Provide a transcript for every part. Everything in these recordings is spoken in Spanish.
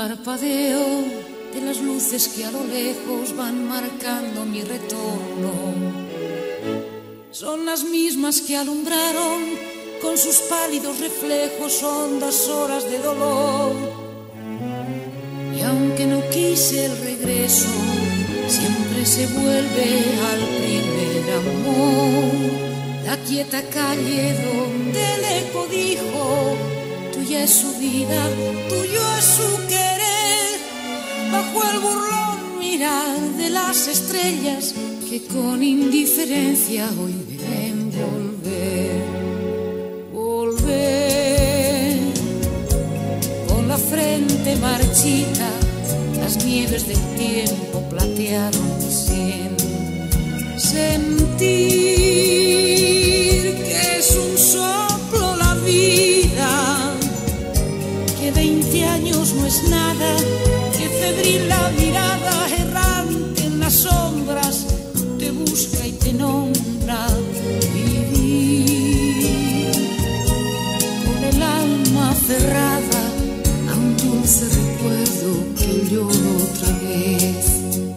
parpadeo de las luces que a lo lejos van marcando mi retorno. Son las mismas que alumbraron con sus pálidos reflejos hondas horas de dolor. Y aunque no quise el regreso, siempre se vuelve al primer amor. La quieta calle donde el eco dijo: tuya es su vida, tuyo es su querer. Bajo el burlón mirar de las estrellas que con indiferencia hoy deben volver. Volver con la frente marchita, las nieves del tiempo platearon mi sien. Sentir que es un soplo la vida, que 20 años no es nada, que febril la mirada errante en las sombras te busca y te nombra. Vivir con el alma aferrada a un dulce recuerdo que lloro otra vez.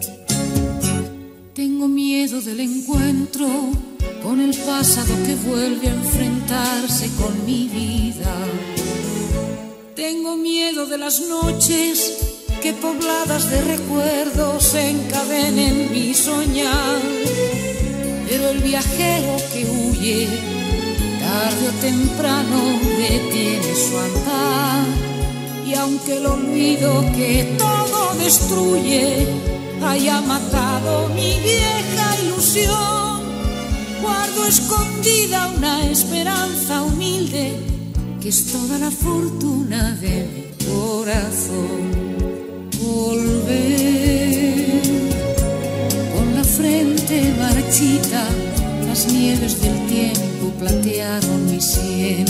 Tengo miedo del encuentro con el pasado que vuelve a enfrentarse con mi vida. Tengo miedo de las noches que pobladas de recuerdos se encadenen mi soñar. Pero el viajero que huye, tarde o temprano detiene su andar. Y aunque el olvido que todo destruye haya matado mi vieja ilusión, guardo escondida una esperanza humilde que es toda la fortuna de mi corazón. Volver con la frente marchita, las nieves del tiempo platearon mi sien.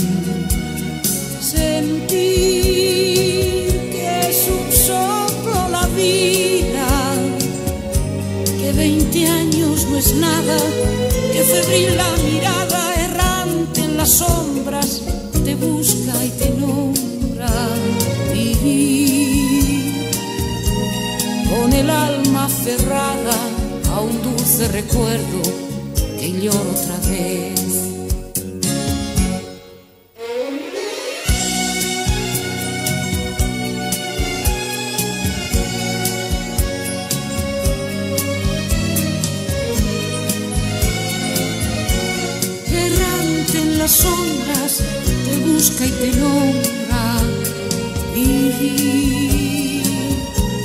Sentir que es un soplo la vida, que 20 años no es nada, que febril la mirada errante en las sombras te busca y te nombra. Vivir con el alma aferrada a un dulce recuerdo que lloro otra vez. Errante en las sombras te busca y te nombra. Vivir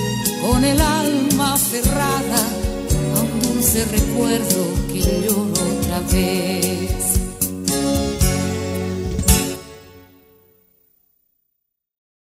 con el alma aferrada a un dulce recuerdo que lloro